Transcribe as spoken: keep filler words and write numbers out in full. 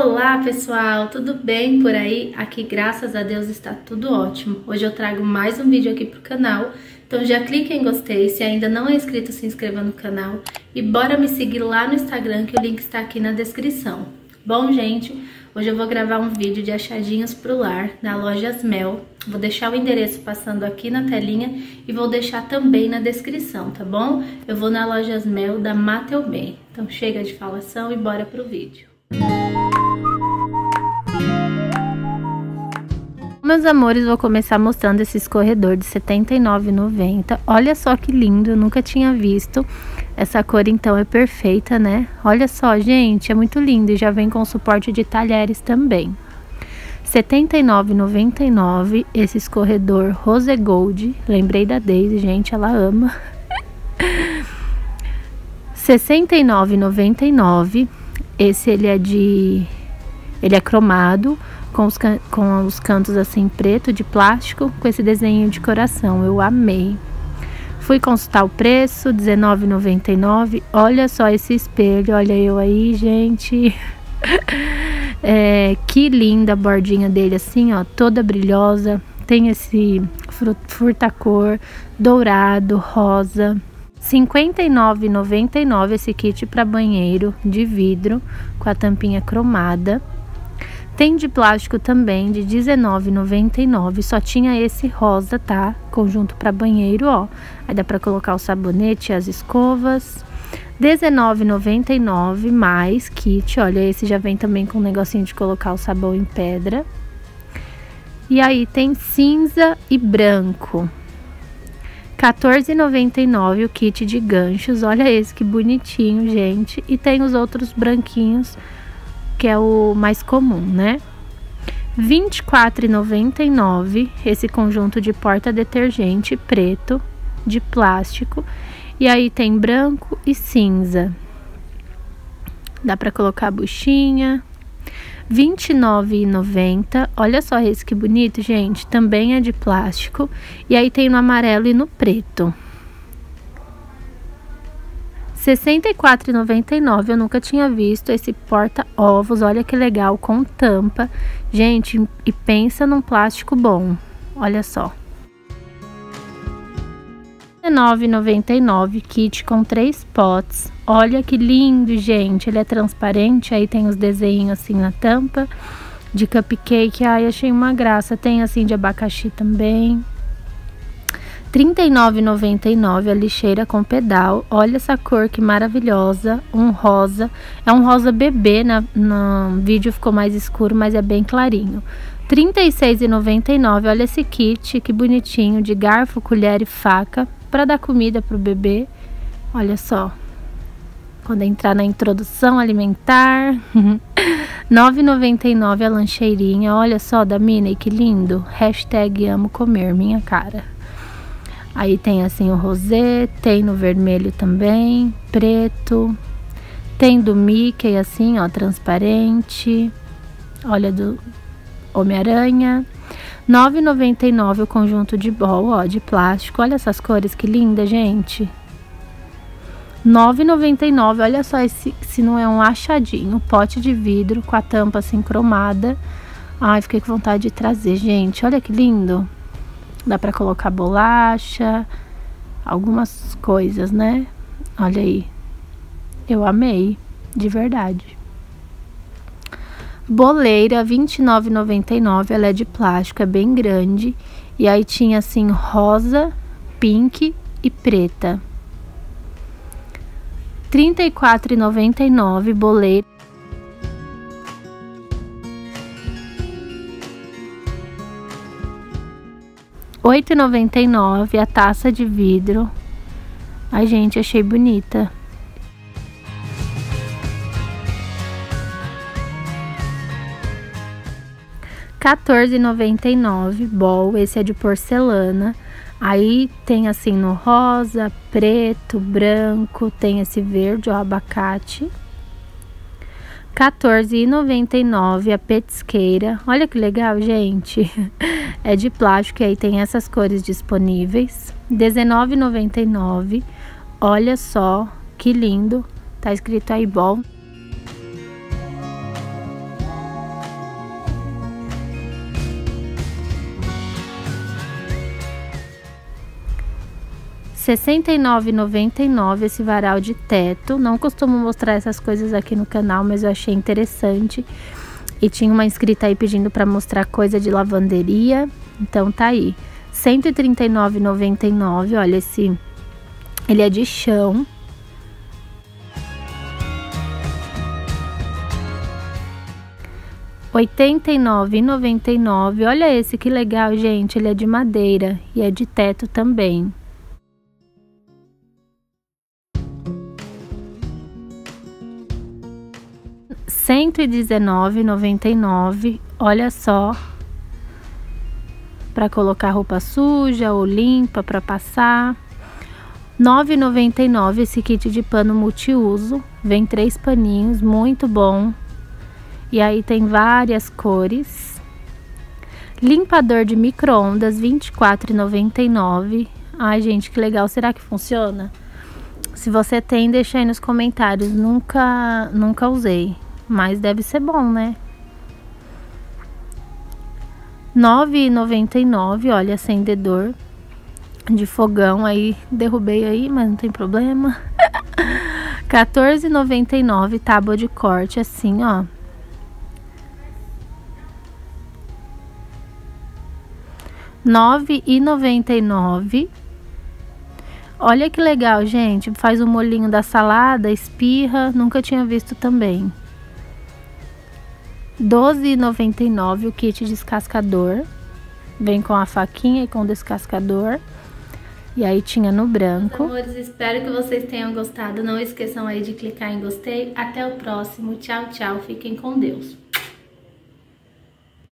Olá pessoal, tudo bem por aí? Aqui graças a Deus está tudo ótimo. Hoje eu trago mais um vídeo aqui pro canal, então já clica em gostei, se ainda não é inscrito se inscreva no canal e bora me seguir lá no Instagram que o link está aqui na descrição. Bom gente, hoje eu vou gravar um vídeo de achadinhos pro lar na Lojas Mel. Vou deixar o endereço passando aqui na telinha e vou deixar também na descrição, tá bom? Eu vou na Lojas Mel da Mateu Bem. Então chega de falação e bora pro vídeo. Meus amores, vou começar mostrando esse escorredor de setenta e nove reais e noventa centavos. Olha só que lindo, eu nunca tinha visto. Essa cor então é perfeita, né? Olha só, gente, é muito lindo e já vem com suporte de talheres também. setenta e nove reais e noventa e nove centavos, esse escorredor Rose Gold. Lembrei da Daisy, gente, ela ama. sessenta e nove reais e noventa e nove centavos. Esse ele é de... ele é cromado, com os, can... com os cantos assim preto, de plástico, com esse desenho de coração. Eu amei. Fui consultar o preço, dezenove reais e noventa e nove centavos. Olha só esse espelho, olha eu aí, gente. É, que linda a bordinha dele assim, ó, toda brilhosa. Tem esse furtacor dourado, rosa. cinquenta e nove reais e noventa e nove centavos esse kit para banheiro de vidro com a tampinha cromada. Tem de plástico também de dezenove reais e noventa e nove centavos. Só tinha esse rosa, tá? Conjunto para banheiro, ó. Aí dá para colocar o sabonete e as escovas. dezenove reais e noventa e nove centavos mais kit. Olha, esse já vem também com um negocinho de colocar o sabão em pedra. E aí tem cinza e branco. quatorze reais e noventa e nove centavos o kit de ganchos. Olha esse que bonitinho, gente. E tem os outros branquinhos, que é o mais comum, né? vinte e quatro reais e noventa e nove centavos esse conjunto de porta-detergente preto de plástico. E aí tem branco e cinza. Dá pra colocar a buchinha. vinte e nove reais e noventa centavos. Olha só esse que bonito, gente. Também é de plástico. E aí tem no amarelo e no preto. sessenta e quatro reais e noventa e nove centavos. Eu nunca tinha visto esse porta-ovos. Olha que legal, com tampa. Gente, e pensa num plástico bom. Olha só. dezenove reais e noventa e nove centavos, kit com três potes. Olha que lindo, gente. Ele é transparente, aí tem os desenhos assim na tampa de cupcake. Ai, achei uma graça. Tem assim de abacaxi também. trinta e nove reais e noventa e nove centavos a lixeira com pedal. Olha essa cor que maravilhosa. Um rosa. É um rosa bebê, na, no vídeo ficou mais escuro, mas é bem clarinho. trinta e seis reais e noventa e nove centavos. Olha esse kit, que bonitinho, de garfo, colher e faca para dar comida pro bebê. Olha só. Quando entrar na introdução alimentar. nove reais e noventa e nove centavos a lancheirinha. Olha só, da Minnie, que lindo. Hashtag amo comer, minha cara. Aí tem assim o rosé, tem no vermelho também, preto. Tem do Mickey assim, ó, transparente. Olha, do Homem-Aranha. nove reais e noventa e nove centavos o conjunto de bol, ó, de plástico. Olha essas cores, que linda, gente. nove reais e noventa e nove centavos, olha só esse, se não é um achadinho. Pote de vidro com a tampa assim cromada. Ai, fiquei com vontade de trazer, gente. Olha que lindo. Dá pra colocar bolacha, algumas coisas, né? Olha aí. Eu amei, de verdade. Boleira, vinte e nove reais e noventa e nove centavos, ela é de plástico, é bem grande. E aí tinha assim rosa, pink e preta. trinta e quatro reais e noventa e nove centavos, boleira. oito reais e noventa e nove centavos a taça de vidro. Ai, gente, achei bonita. quatorze reais e noventa e nove centavos, bol, esse é de porcelana. Aí tem assim no rosa, preto, branco, tem esse verde, ó, abacate. quatorze reais e noventa e nove centavos a petisqueira. Olha que legal, gente. É de plástico e aí tem essas cores disponíveis. dezenove reais e noventa e nove centavos. Olha só que lindo. Tá escrito aí bom. sessenta e nove reais e noventa e nove centavos esse varal de teto. Não costumo mostrar essas coisas aqui no canal, mas eu achei interessante. E tinha uma inscrita aí pedindo para mostrar coisa de lavanderia. Então tá aí. cento e trinta e nove reais e noventa e nove centavos. Olha, esse... ele é de chão. oitenta e nove reais e noventa e nove centavos. Olha esse, que legal, gente. Ele é de madeira e é de teto também. cento e dezenove reais e noventa e nove centavos. Olha só. Para colocar roupa suja ou limpa para passar. nove reais e noventa e nove centavos esse kit de pano multiuso. Vem três paninhos, muito bom. E aí tem várias cores. Limpador de micro-ondas, vinte e quatro reais e noventa e nove centavos. Ai, gente, que legal. Será que funciona? Se você tem, deixa aí nos comentários. Nunca, nunca usei, mas deve ser bom, né? nove reais e noventa e nove centavos, olha, acendedor de fogão. Aí, derrubei aí, mas não tem problema. quatorze reais e noventa e nove centavos, tábua de corte, assim, ó. nove reais e noventa e nove centavos. Olha que legal, gente. Faz o molhinho da salada, espirra. Nunca tinha visto também. doze reais e noventa e nove centavos o kit descascador. Vem com a faquinha e com o descascador. E aí tinha no branco. Amores, espero que vocês tenham gostado. Não esqueçam aí de clicar em gostei. Até o próximo. Tchau, tchau. Fiquem com Deus.